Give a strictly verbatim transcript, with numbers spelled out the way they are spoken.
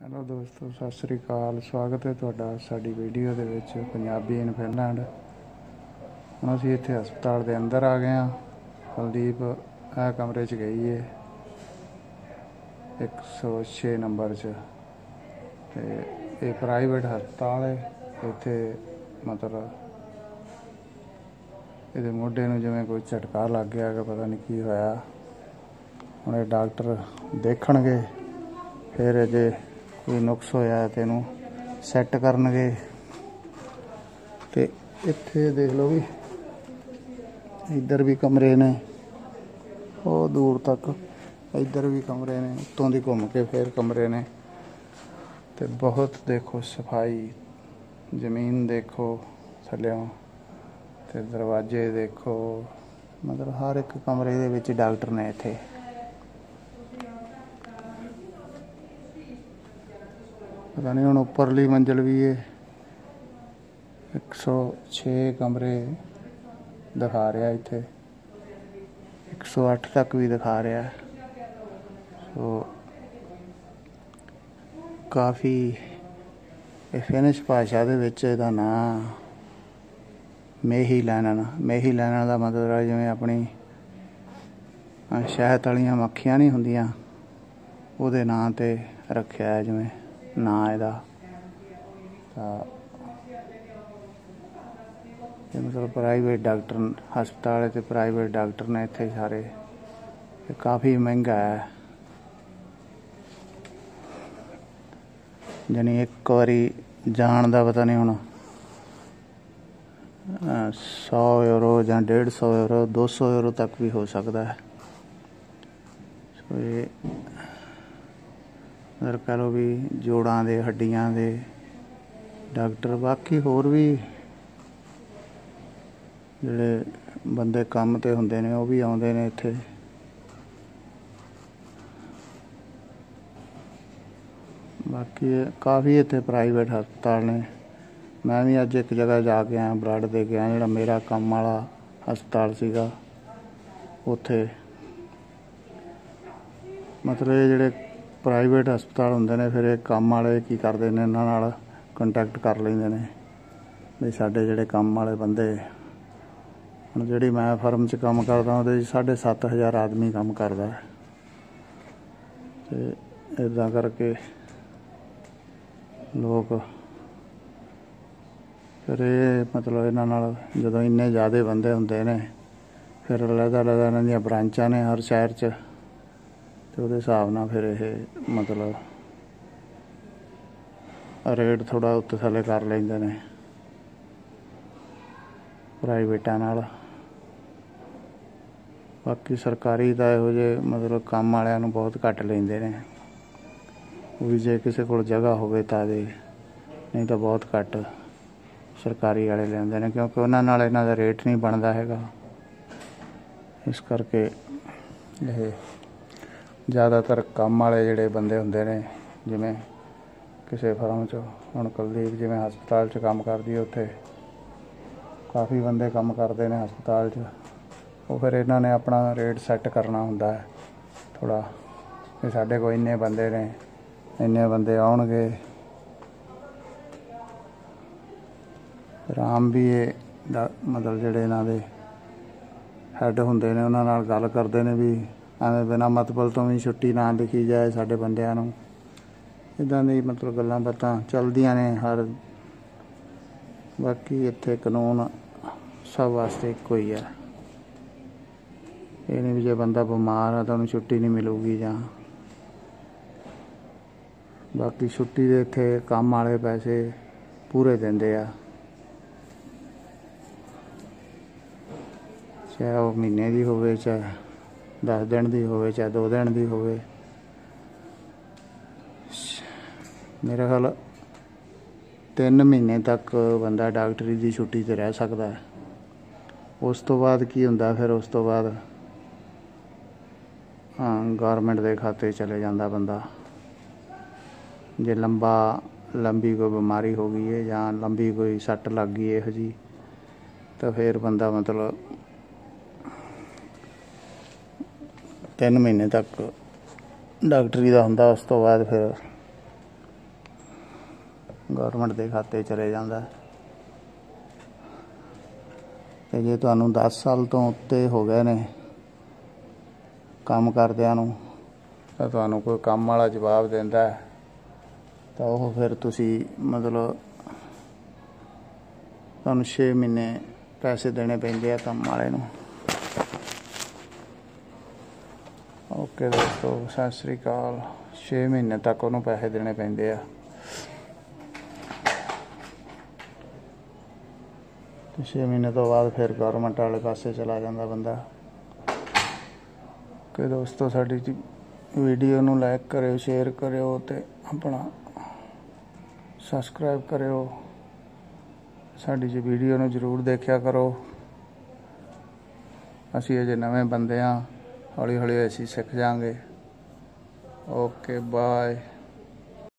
Hello ਦੋਸਤੋ, ਸਤਿ ਸ਼੍ਰੀ ਅਕਾਲ। ਸਵਾਗਤ ਹੈ ਤੁਹਾਡਾ ਸਾਡੀ ਵੀਡੀਓ ਦੇ ਵਿੱਚ ਪੰਜਾਬੀ ਇਨ ਫਿਨਲੈਂਡ। ਹੁਣ ਅਸੀਂ ਇੱਥੇ ਹਸਪਤਾਲ ਦੇ ਅੰਦਰ ਆ ਗਏ ਹਾਂ। ਕੁਲਦੀਪ ਇਹ ਕਮਰੇ 'ਚ ਗਈ ਹੈ ਇੱਕ ਸੌ ਛੇ ਨੰਬਰ 'ਚ, ਅਤੇ ਇਹ ਪ੍ਰਾਈਵੇਟ ਹਸਪਤਾਲ ਹੈ। ਇੱਥੇ ਮਤਲਬ ਇਹਦੇ ਮੋਢੇ ਨੂੰ ਜਿਵੇਂ ਕੋਈ ਝਟਕਾ ਲੱਗ ਗਿਆ ਕਿ ਪਤਾ ਨਹੀਂ ਕੀ ਹੋਇਆ। ਹੁਣ ਇਹ ਡਾਕਟਰ ਦੇਖਣਗੇ, ਫਿਰ ਜੇ ਕੋਈ ਨੁਕਸ ਹੋਇਆ ਤੇ ਇਹਨੂੰ ਸੈੱਟ ਕਰਨਗੇ। ਤੇ ਇੱਥੇ ਦੇਖ ਲਓ ਵੀ ਇੱਧਰ ਵੀ ਕਮਰੇ ਨੇ, ਉਹ ਦੂਰ ਤੱਕ ਇੱਧਰ ਵੀ ਕਮਰੇ ਨੇ, ਉੱਤੋਂ ਦੀ ਘੁੰਮ ਕੇ ਫਿਰ ਕਮਰੇ ਨੇ। ਤੇ ਬਹੁਤ ਦੇਖੋ ਸਫਾਈ, ਜ਼ਮੀਨ ਦੇਖੋ ਥੱਲਿਓਂ, ਤੇ ਦਰਵਾਜ਼ੇ ਦੇਖੋ, ਮਤਲਬ ਹਰ ਇੱਕ ਕਮਰੇ ਦੇ ਵਿੱਚ ਡਾਕਟਰ ਨੇ ਇੱਥੇ। ਪਤਾ ਨਹੀਂ ਹੁਣ ਉੱਪਰਲੀ ਮੰਜ਼ਿਲ ਵੀ ਹੈ। ਇੱਕ ਸੌ ਛੇ ਕਮਰੇ ਦਿਖਾ ਰਿਹਾ ਇੱਥੇ, ਇੱਕ ਸੌ ਅੱਠ ਤੱਕ ਵੀ ਦਿਖਾ ਰਿਹਾ। ਸੋ ਕਾਫੀ ਇਹ ਫਿਨਿਸ਼ ਭਾਸ਼ਾ ਦੇ ਵਿੱਚ ਇਹਦਾ ਨਾਂ ਮੇਹੀਲੈਨਨ। ਮੇਹੀਲੈਨਨ ਦਾ ਮਤਲਬ ਹੈ ਜਿਵੇਂ ਆਪਣੀ ਸ਼ਹਿਦ ਵਾਲੀਆਂ ਮੱਖੀਆਂ ਨਹੀਂ ਹੁੰਦੀਆਂ, ਉਹਦੇ ਨਾਂ 'ਤੇ ਰੱਖਿਆ ਹੈ ਜਿਵੇਂ ਨਾਂ ਇਹਦਾ। ਤਾਂ ਇਹ ਮਤਲਬ ਪ੍ਰਾਈਵੇਟ ਡਾਕਟਰ ਹਸਪਤਾਲ ਅਤੇ ਪ੍ਰਾਈਵੇਟ ਡਾਕਟਰ ਨੇ ਇੱਥੇ ਸਾਰੇ। ਇਹ ਕਾਫੀ ਮਹਿੰਗਾ ਹੈ, ਜਾਣੀ ਇੱਕ ਵਾਰੀ ਜਾਣ ਦਾ ਪਤਾ ਨਹੀਂ ਹੁਣ ਸੌ ਯੂਰੋ ਜਾਂ ਡੇਢ ਸੌ ਯੂਰੋ ਦੋ ਸੌ ਯੂਰੋ ਤੱਕ ਵੀ ਹੋ ਸਕਦਾ ਹੈ। ਸੋ ਇਹ ਅਗਰ ਕਹਿ ਲਓ ਵੀ ਜੋੜਾਂ ਦੇ, ਹੱਡੀਆਂ ਦੇ ਡਾਕਟਰ, ਬਾਕੀ ਹੋਰ ਵੀ ਜਿਹੜੇ ਬੰਦੇ ਕੰਮ 'ਤੇ ਹੁੰਦੇ ਨੇ ਉਹ ਵੀ ਆਉਂਦੇ ਨੇ ਇੱਥੇ। ਬਾਕੀ ਕਾਫੀ ਇੱਥੇ ਪ੍ਰਾਈਵੇਟ ਹਸਪਤਾਲ ਨੇ। ਮੈਂ ਵੀ ਅੱਜ ਇੱਕ ਜਗ੍ਹਾ ਜਾ ਕੇ ਆਇਆ, ਬਲੱਡ ਦੇ ਕੇ ਆਇਆ, ਜਿਹੜਾ ਮੇਰਾ ਕੰਮ ਵਾਲਾ ਹਸਪਤਾਲ ਸੀਗਾ ਉੱਥੇ। ਮਤਲਬ ਇਹ ਜਿਹੜੇ ਪ੍ਰਾਈਵੇਟ ਹਸਪਤਾਲ ਹੁੰਦੇ ਨੇ, ਫਿਰ ਇਹ ਕੰਮ ਵਾਲੇ ਕੀ ਕਰਦੇ ਨੇ, ਇਹਨਾਂ ਨਾਲ ਕੰਟੈਕਟ ਕਰ ਲੈਂਦੇ ਨੇ ਵੀ ਸਾਡੇ ਜਿਹੜੇ ਕੰਮ ਵਾਲੇ ਬੰਦੇ। ਹੁਣ ਜਿਹੜੀ ਮੈਂ ਫਰਮ 'ਚ ਕੰਮ ਕਰਦਾ ਉਹਦੇ 'ਚ ਸਾਢੇ ਸੱਤ ਹਜ਼ਾਰ ਆਦਮੀ ਕੰਮ ਕਰਦਾ। ਅਤੇ ਇੱਦਾਂ ਕਰਕੇ ਲੋਕ ਫਿਰ ਇਹ ਮਤਲਬ ਇਹਨਾਂ ਨਾਲ ਜਦੋਂ ਇੰਨੇ ਜ਼ਿਆਦਾ ਬੰਦੇ ਹੁੰਦੇ ਨੇ, ਫਿਰ ਅਲੱਗ-ਅਲੱਗ ਇਹਨਾਂ ਦੀਆਂ ਬ੍ਰਾਂਚਾਂ ਨੇ ਹਰ ਸ਼ਹਿਰ 'ਚ, ਅਤੇ ਉਹਦੇ ਹਿਸਾਬ ਨਾਲ ਫਿਰ ਇਹ ਮਤਲਬ ਰੇਟ ਥੋੜ੍ਹਾ ਉੱਤੇ ਥੱਲੇ ਕਰ ਲੈਂਦੇ ਨੇ ਪ੍ਰਾਈਵੇਟਾਂ ਨਾਲ। ਬਾਕੀ ਸਰਕਾਰੀ ਤਾਂ ਇਹੋ ਜਿਹੇ ਮਤਲਬ ਕੰਮ ਵਾਲਿਆਂ ਨੂੰ ਬਹੁਤ ਘੱਟ ਲੈਂਦੇ ਨੇ, ਉਹ ਵੀ ਜੇ ਕਿਸੇ ਕੋਲ ਜਗ੍ਹਾ ਹੋਵੇ ਤਾਂ ਦੇ, ਨਹੀਂ ਤਾਂ ਬਹੁਤ ਘੱਟ ਸਰਕਾਰੀ ਵਾਲੇ ਲੈਂਦੇ ਨੇ, ਕਿਉਂਕਿ ਉਹਨਾਂ ਨਾਲ ਇਹਨਾਂ ਦਾ ਰੇਟ ਨਹੀਂ ਬਣਦਾ ਹੈਗਾ। ਇਸ ਕਰਕੇ ਇਹ ਜ਼ਿਆਦਾਤਰ ਕੰਮ ਵਾਲੇ ਜਿਹੜੇ ਬੰਦੇ ਹੁੰਦੇ ਨੇ, ਜਿਵੇਂ ਕਿਸੇ ਫਰਮ 'ਚ ਹੁਣ ਕੁਲਦੀਪ ਜਿਵੇਂ ਹਸਪਤਾਲ 'ਚ ਕੰਮ ਕਰਦੀ, ਉੱਥੇ ਕਾਫੀ ਬੰਦੇ ਕੰਮ ਕਰਦੇ ਨੇ ਹਸਪਤਾਲ 'ਚ। ਉਹ ਫਿਰ ਇਹਨਾਂ ਨੇ ਆਪਣਾ ਰੇਟ ਸੈੱਟ ਕਰਨਾ ਹੁੰਦਾ ਹੈ ਥੋੜ੍ਹਾ, ਕਿ ਸਾਡੇ ਕੋਲ ਇੰਨੇ ਬੰਦੇ ਨੇ, ਇੰਨੇ ਬੰਦੇ ਆਉਣਗੇ। ਫਿਰ ਆਮ ਵੀ ਇਹ ਮਤਲਬ ਜਿਹੜੇ ਇਹਨਾਂ ਦੇ ਹੈੱਡ ਹੁੰਦੇ ਨੇ ਉਹਨਾਂ ਨਾਲ ਗੱਲ ਕਰਦੇ ਨੇ ਵੀ ਐਵੇਂ ਬਿਨਾਂ ਮਤਲਬ ਤੋਂ ਵੀ ਛੁੱਟੀ ਨਾ ਲਿਖੀ ਜਾਏ ਸਾਡੇ ਬੰਦਿਆਂ ਨੂੰ। ਇੱਦਾਂ ਦੀ ਮਤਲਬ ਗੱਲਾਂ ਬਾਤਾਂ ਚੱਲਦੀਆਂ ਨੇ ਹਰ। ਬਾਕੀ ਇੱਥੇ ਕਾਨੂੰਨ ਸਭ ਵਾਸਤੇ ਇੱਕੋ ਹੀ ਹੈ। ਇਹ ਨਹੀਂ ਵੀ ਜੇ ਬੰਦਾ ਬਿਮਾਰ ਆ ਤਾਂ ਉਹਨੂੰ ਛੁੱਟੀ ਨਹੀਂ ਮਿਲੂਗੀ ਜਾਂ। ਬਾਕੀ ਛੁੱਟੀ ਦੇ ਇੱਥੇ ਕੰਮ ਵਾਲੇ ਪੈਸੇ ਪੂਰੇ ਦਿੰਦੇ ਆ, ਚਾਹੇ ਉਹ ਮਹੀਨੇ ਦੀ ਹੋਵੇ, ਚਾਹੇ ਦਸ ਦਿਨ ਦੀ ਹੋਵੇ, ਚਾਹੇ ਦੋ ਦਿਨ ਦੀ ਹੋਵੇ। ਮੇਰਾ ਖਿਆਲ ਤਿੰਨ ਮਹੀਨੇ ਤੱਕ ਬੰਦਾ ਡਾਕਟਰੀ ਦੀ ਛੁੱਟੀ 'ਤੇ ਰਹਿ ਸਕਦਾ ਹੈ। ਉਸ ਤੋਂ ਬਾਅਦ ਕੀ ਹੁੰਦਾ, ਫਿਰ ਉਸ ਤੋਂ ਬਾਅਦ ਹਾਂ ਗੌਰਮੈਂਟ ਦੇ ਖਾਤੇ ਚਲੇ ਜਾਂਦਾ ਬੰਦਾ। ਜੇ ਲੰਬਾ ਲੰਬੀ ਕੋਈ ਬਿਮਾਰੀ ਹੋ ਗਈ ਹੈ ਜਾਂ ਲੰਬੀ ਕੋਈ ਸੱਟ ਲੱਗ ਗਈ ਇਹੋ ਜਿਹੀ, ਤਾਂ ਫਿਰ ਬੰਦਾ ਮਤਲਬ ਤਿੰਨ ਮਹੀਨੇ ਤੱਕ ਡਾਕਟਰੀ ਦਾ ਹੁੰਦਾ। ਉਸ ਤੋਂ ਬਾਅਦ ਫਿਰ ਗੌਰਮੈਂਟ ਦੇ ਖਾਤੇ ਚਲੇ ਜਾਂਦਾ। ਤੇ ਜੇ ਤੁਹਾਨੂੰ ਦਸ ਸਾਲ ਤੋਂ ਉੱਤੇ ਹੋ ਗਏ ਨੇ ਕੰਮ ਕਰਦਿਆਂ ਨੂੰ ਤਾਂ ਤੁਹਾਨੂੰ ਕੋਈ ਕੰਮ ਵਾਲਾ ਜਵਾਬ ਦਿੰਦਾ ਤਾਂ ਉਹ ਫਿਰ ਤੁਸੀਂ ਮਤਲਬ ਤੁਹਾਨੂੰ ਛੇ ਮਹੀਨੇ ਪੈਸੇ ਦੇਣੇ ਪੈਂਦੇ ਆ ਕੰਮ ਵਾਲੇ ਨੂੰ। ਓਕੇ ਦੋਸਤੋ, ਸਤਿ ਸ਼੍ਰੀ ਅਕਾਲ। ਛੇ ਮਹੀਨੇ ਤੱਕ ਉਹਨੂੰ ਪੈਸੇ ਦੇਣੇ ਪੈਂਦੇ ਆ ਤੇ ਛੇ ਮਹੀਨੇ ਤੋਂ ਬਾਅਦ ਫਿਰ ਗੌਰਮੈਂਟ ਵਾਲੇ ਪਾਸੇ ਚਲਾ ਜਾਂਦਾ ਬੰਦਾ। ਕਿ ਦੋਸਤੋ ਸਾਡੀ ਵੀਡੀਓ ਨੂੰ ਲਾਈਕ ਕਰਿਓ, ਸ਼ੇਅਰ ਕਰਿਓ ਤੇ ਆਪਣਾ ਸਬਸਕ੍ਰਾਈਬ ਕਰਿਓ। ਸਾਡੀ ਜੀ ਵੀਡੀਓ ਨੂੰ ਜ਼ਰੂਰ ਦੇਖਿਆ ਕਰੋ। ਅਸੀਂ ਅਜੇ ਨਵੇਂ ਬੰਦੇ ਹਾਂ, ਹੌਲੀ ਹੌਲੀ ਅਸੀਂ ਸਿੱਖ ਜਾਵਾਂਗੇ। Okay bye.